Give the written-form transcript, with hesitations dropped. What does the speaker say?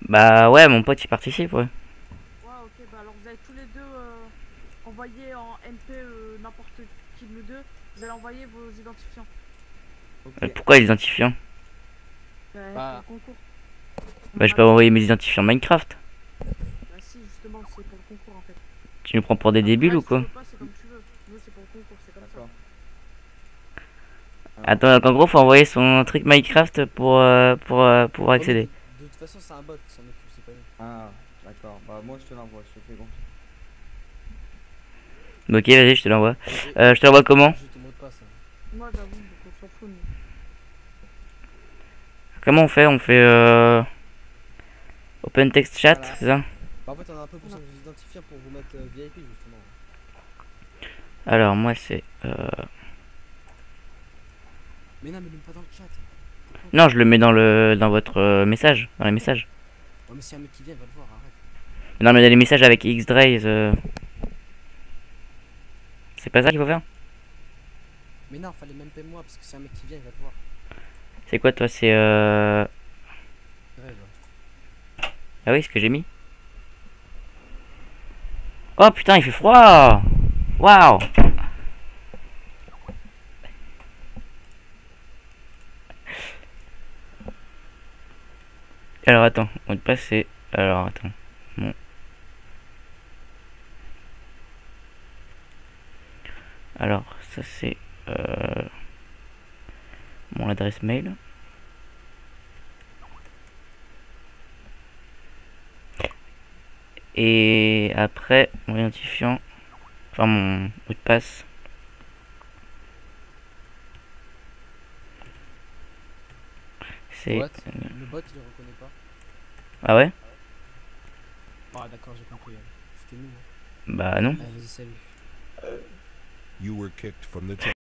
Bah ouais, mon pote il participe, ouais. Ouais, ok, bah alors vous allez tous les deux envoyer en MP n'importe qui de nous deux. Vous allez envoyer vos identifiants. Ok. Pourquoi les identifiants? Pour le Bah, concours. Bah On je a peux besoin. envoyer mes identifiants Minecraft. Bah si, justement, c'est pour le concours en fait. Tu nous prends pour des débiles Après, ou si tu quoi? veux pas, c'est comme tu veux. Nous, c'est pour le concours, c'est comme ça. d'accord. Alors, Attends, donc en gros faut envoyer son truc Minecraft pour pouvoir oh, mais accéder. de toute façon, c'est un bot qui s'en occupe, c'est pas nous. Ah, d'accord. Bah, moi, je te l'envoie, je te fais confiance. Bah, ok, vas-y, je te l'envoie. Et Je te l'envoie comment? juste ton mot de passe. Hein. Moi, j'avoue, donc on s'en fout, nous. Comment on fait? On fait Open Text Chat, Voilà. c'est ça? Bah, en fait, on a un peu besoin de vos identifiants pour vous mettre VIP justement. Alors moi c'est... Mais non, mais même pas dans le chat. Pourquoi? Non, je le mets dans votre message, dans les messages. Ouais, mais si un mec qui vient, il va le voir, arrête. Non mais dans les messages avec X-Drays, c'est pas ça qu'il faut faire? Mais non, fallait même pas moi, parce que si un mec qui vient, il va le voir. C'est quoi toi? C'est Rêve. Ah oui, ce que j'ai mis. Oh putain, il fait froid. Waouh. Alors attends, mot de passe c'est... Alors attends. Bon. Alors ça c'est mon adresse mail. Et après mon identifiant, enfin mon mot de passe. C'est... What? Le bot, il le reconnaît pas. Ah ouais? Ah, d'accord, j'ai compris. C'était nous. Hein. Bah non. Allez, vas-y, salut. You were kicked from the